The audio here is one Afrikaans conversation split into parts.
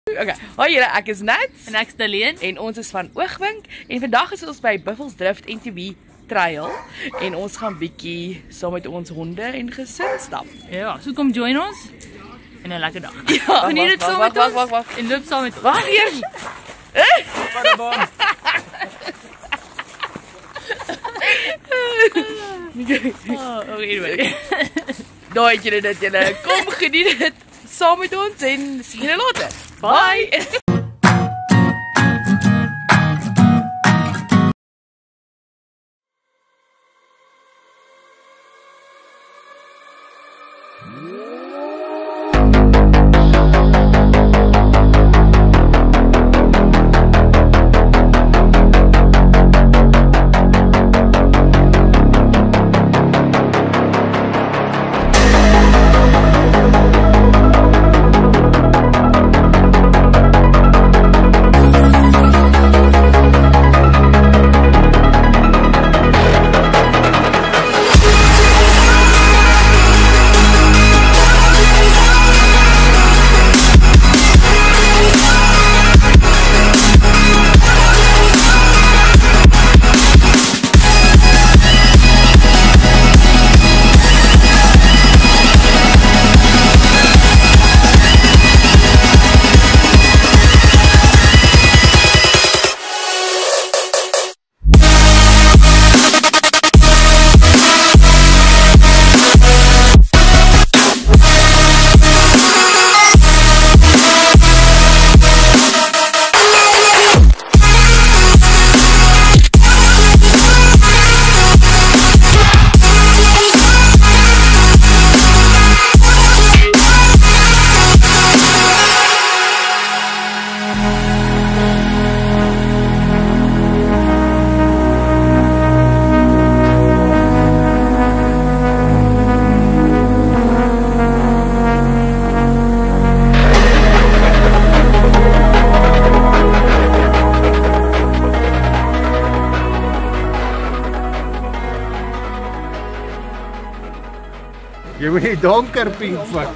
Okay, hoi julle, ek is Nats En ek is Daleen. en ons is van Oogwink en vandag is ons by Buffelsdrift NTB Trail en ons gaan bietjie saam met ons honde en gesin stap. Ja, so kom join ons en 'n lekker dag. Ja, Geniet dit saam met ons wag. en loop saam met ons. Wag eers. Okay. Daai het julle dit julle. Kom geniet dit saam met ons en sien julle later. Bye. Jy moet die donker pink vat.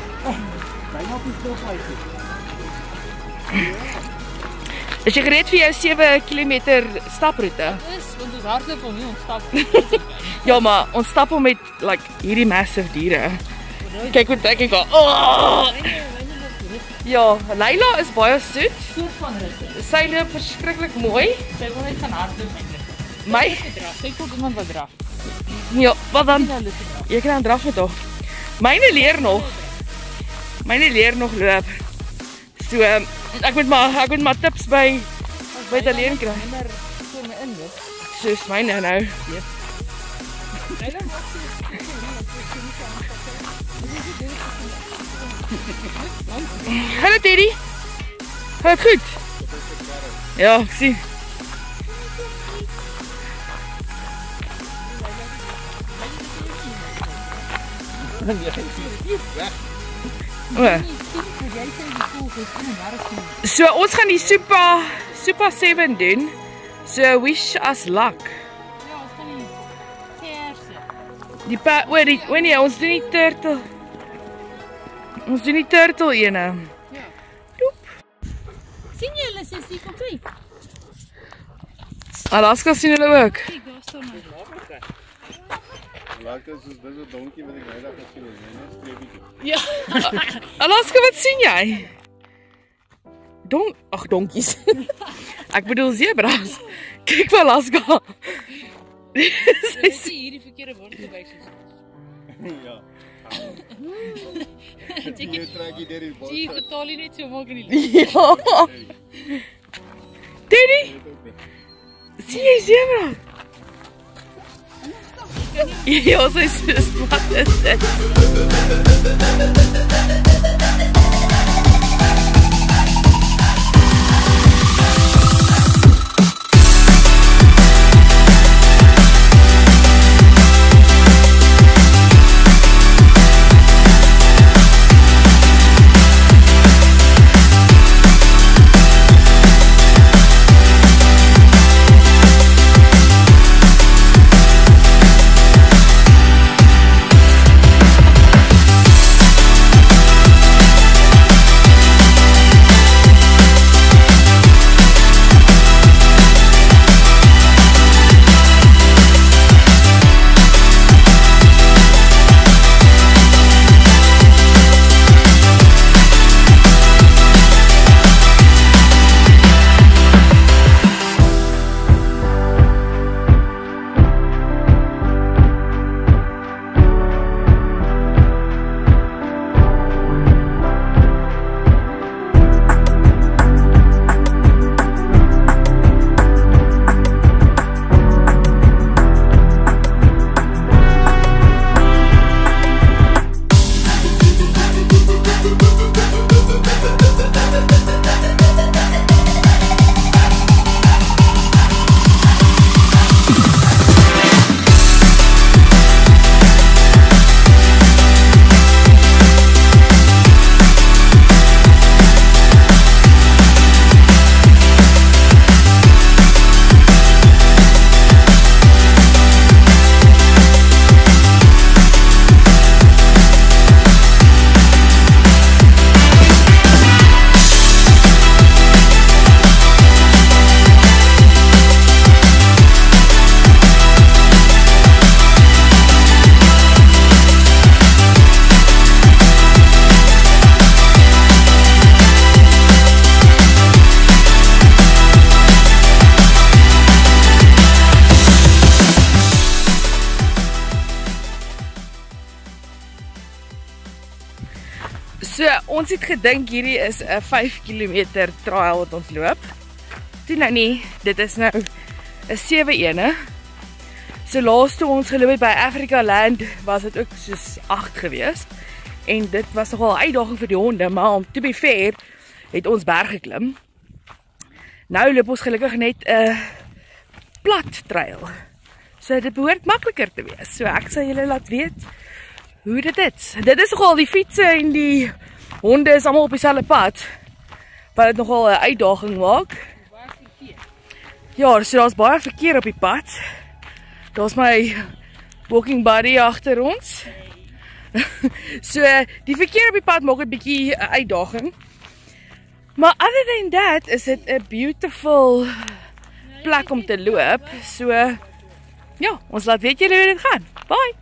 Is jy gereed vir jou 7 km staproete? Dis want ons hardloop hom nie, ons stap. Ja, maar ons stap hom met like hierdie massive diere. Kyk hoe trek ek haar. Oh! Ja, Leila is baie soet. Soort van ritte. Sy loop verskriklik mooi. Sy wil net gaan hardloop eintlik. My Draf. Sy kom iemand wat draf. ja, wat dan? Ja, dis draf. Jy kan dan draf met haar. Myne leer nog. Myne leer nog loop. So ek moet maar tips by Daleen kry. Maar so my in, weet. Soos myne nou. Hallo Teddy. Gaat het goed? Ja, ek sien. So ons gaan die Super 7 doen. So wish us luck. Ja, ons kan nie kerse. Nee, ons doen die turtle. Ons doen die turtle ene. Ja. Doep. Sien jy hulle sussie kom kyk? Alaska sien hulle ook. Kyk, daar staan hy. Lekker soos dis 'n donkie wat ek nou dag gesien het, net 'n streepietjie. Ja. Alaska, wat sien jy? Donkies. Ek bedoel zebras. Kyk vir Alaska. Sy sien hierdie verkeerde woord gebruik soos. Ja. Jy Jy trek jy deur die bos. jy vertaal jy net so maak in die lied. Ja. Teddy, sien jy zebras? Ja, sy is wat is dit? ons het gedink hierdie is 'n 5 km trail wat ons loop. Toe nou nie, dit is nou 'n 7-ene. So laas toe ons geloop het by Africa Land was dit ook soos 8 gewees. En dit was nogal 'n uitdaging vir die honde, maar om to be fair het ons berg geklim. Nou loop ons gelukkig net 'n plat trail. So dit behoort makliker te wees. So ek sal julle laat weet hoe dit is. Dit is nogal die fietsse en die honde is allemaal op dieselfde pad, wat dit nogal 'n uitdaging maak. Ja, so daar's baie verkeer op die pad. Daar's my walking buddy agter ons. So die verkeer op die pad maak 'n bietjie 'n uitdaging. Maar other than that is dit 'n beautiful plek om te loop. So ja, ons laat weet julle hoe dit gaan. Bye.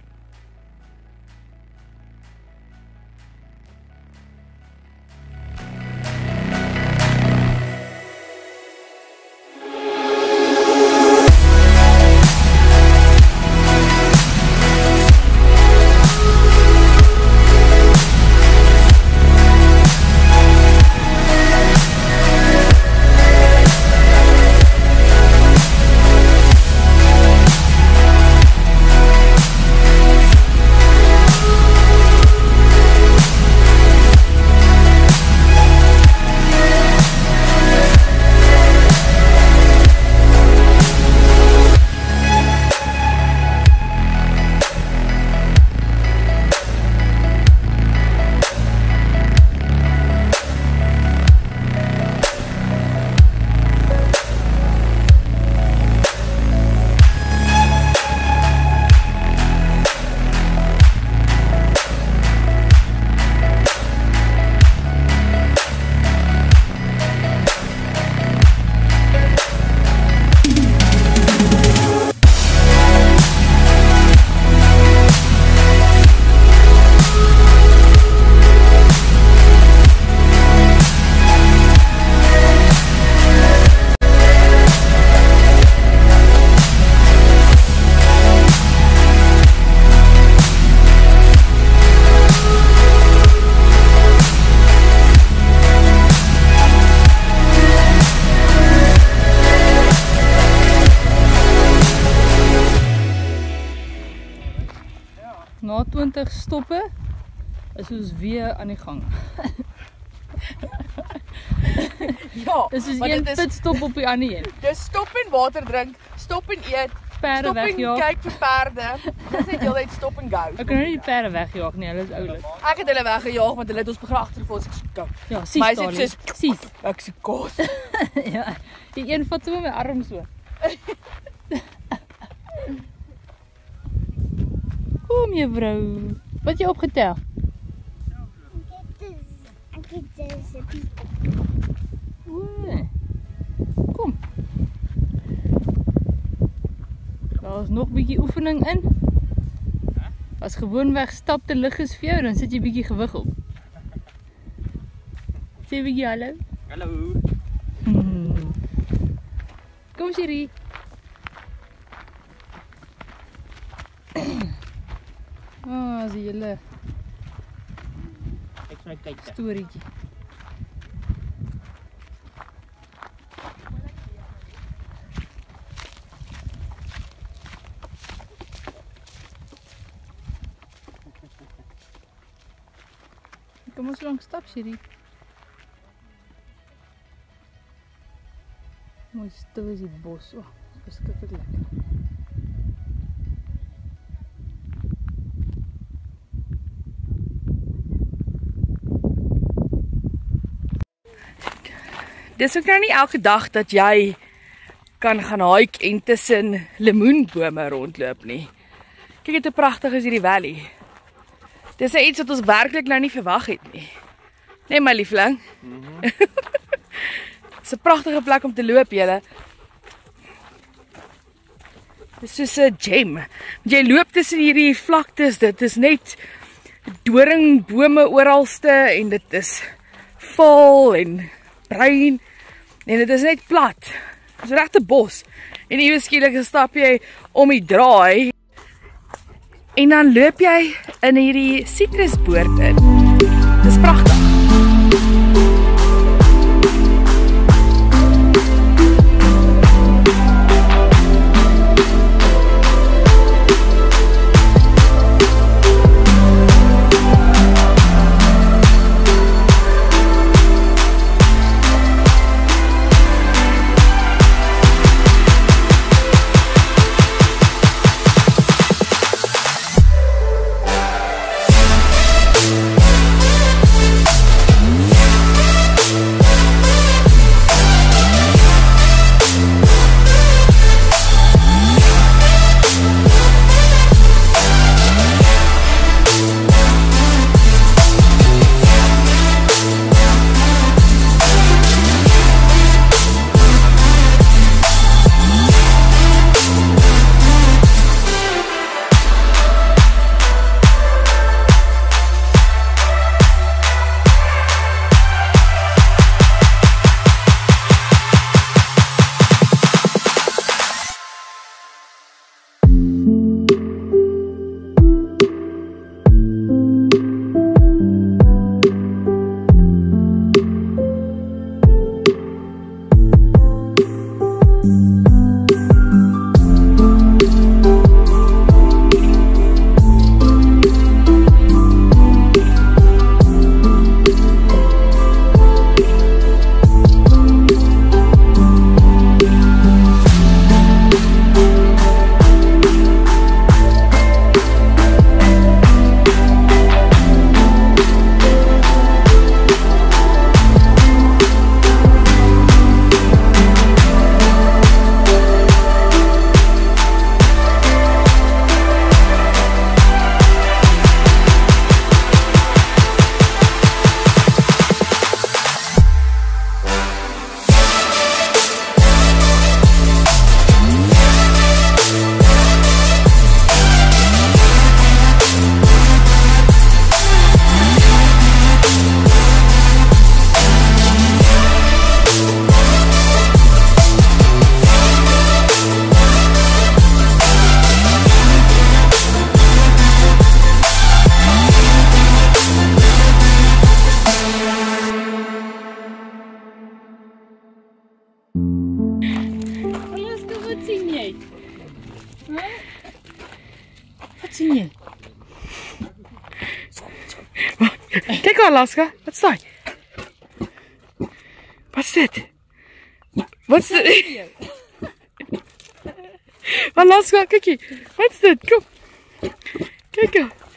Na 20 stoppe is ons weer aan die gang. Ja, Dis is maar een dit is- pitstop op die ander een. dis stop en water drink, stop en eet, Perde stop en wegjaag. kyk vir perde. Dis net heeltyd stop en go. Ek kan nou nie die perde wegjaag nie, hulle is oulik. Ek het hulle weggejaag want hulle het ons begin agtervolg as ek so koud. Ja, sies Maar hy daar. sê soos- Sies. Ek se kos. Ja, die een vat so met my arm so. Kom juffrou. Wat jy opgetel? Oeh. Kom. Daar is nog 'n bietjie oefening in. As gewoonweg stap te lig is vir jou, dan sit jy bietjie gewig op. Sê 'n bietjie hallo. Hallo. Kom Siri. Ah, as jy julle Ek sê kyk. storieetjie. Kom ons langs stap Siri. Mooi stil is die bos. Oh, beskiklik lekker. Dis ook nou nie elke dag dat jy kan gaan hike en tussen lemoenbome rondloop nie. Kyk net hoe pragtig is hierdie valley. Dis iets wat ons werklik nou nie verwag het nie. Nee my liefling. Dis 'n pragtige plek om te loop julle. Dis soos 'n gem. Jy loop tussen hierdie vlaktes, dit is net doringbome oralste en dit is vol en bruin en dit is net plat. Dit is regte bos. En ewe skielik stap jy om die draai en dan loop jy in hierdie sitrusboord in. Dis pragtig. Wat sien jy? Kyk Alaska, wat is daai? Wat's dit? Wat's dit? Alaska, kykie. Wat's dit? Kom. Kyk.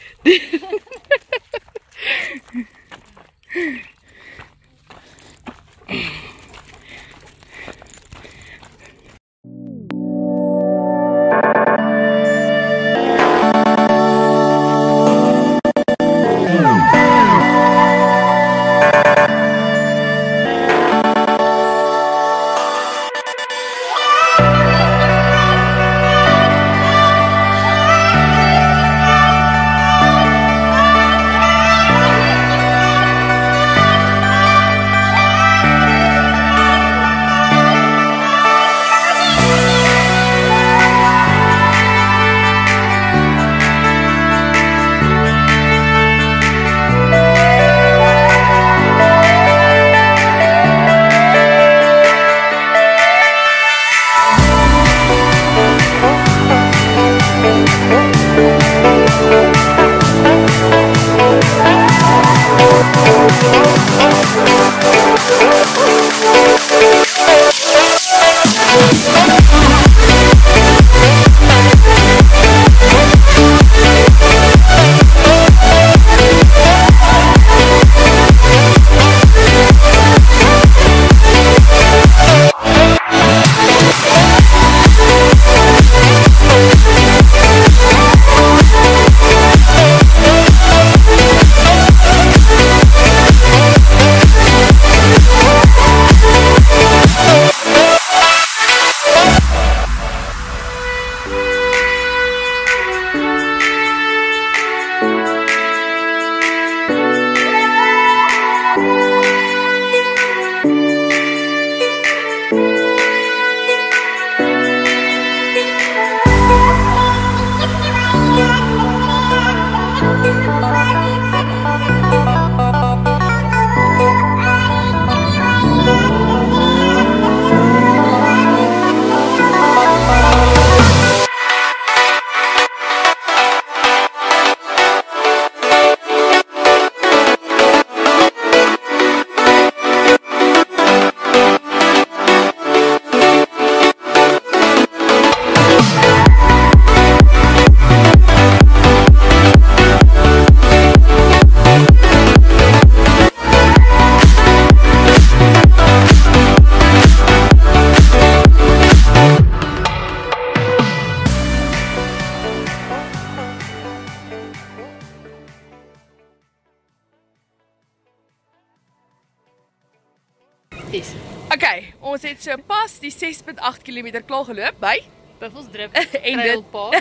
Yes. Okay, ons het so pas die 6.8 km klaar geloop by Buffelsdrip en Trail Park.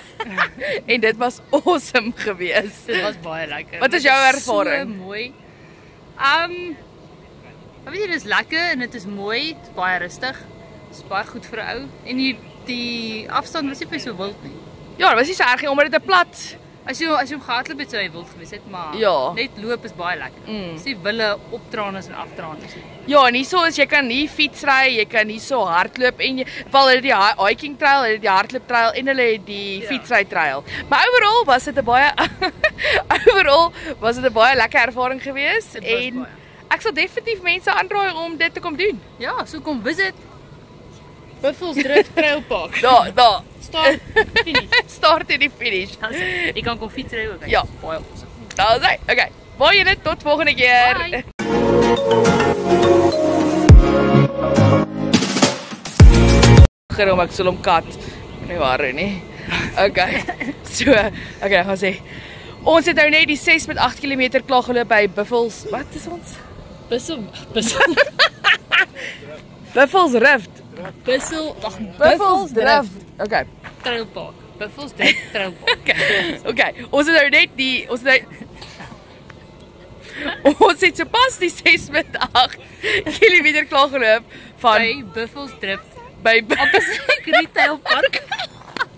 en dit was awesome geweest. Dit was baie lekker. Wat is jou ervaring? So mooi. Weet jy, dit is lekker en dit is mooi, dit is baie rustig. Dit is baie goed vir 'n ou en die afstand was nie vir so wild nie. Ja, dit was nie so erg nie omdat dit 'n plat. As jy hom gehardloop het sou hy wild gewees het, maar Ja. net loop is baie lekker. Dis nie wille optraaners en aftraaners nie. Ja, en hierso is jy kan hier fietsry, jy kan hierso hardloop en jy val hulle die hiking trail, hulle die hardloop trail en hulle het die fietsry trail. Maar overall was dit 'n baie lekker ervaring geweest Dit was en baie. ek sal definitief mense aanraai om dit te kom doen. Ja, so kom visit Buffelsdrip Trail Park. Daar. Start, finish. Start en die finish. Jy kan kom fietsry ook. Ja. Baie awesome. Daar is hy. Okay. Baie net tot volgende keer. Bye. Gerom ek sal hom kat. Nie waar nie. Okay. So, okay, gaan sê. Ons het nou net die 6.8 km klaar geloop by Buffels. Wat is ons? Buffelsdrift. Buffelsdrift. Okay. Trail Park. Buffelsdrip Trail Park. Okay. Ons het nou net die ons het so pas die 6.8 km klaar geloop van By Buffelsdrip by Retail Park.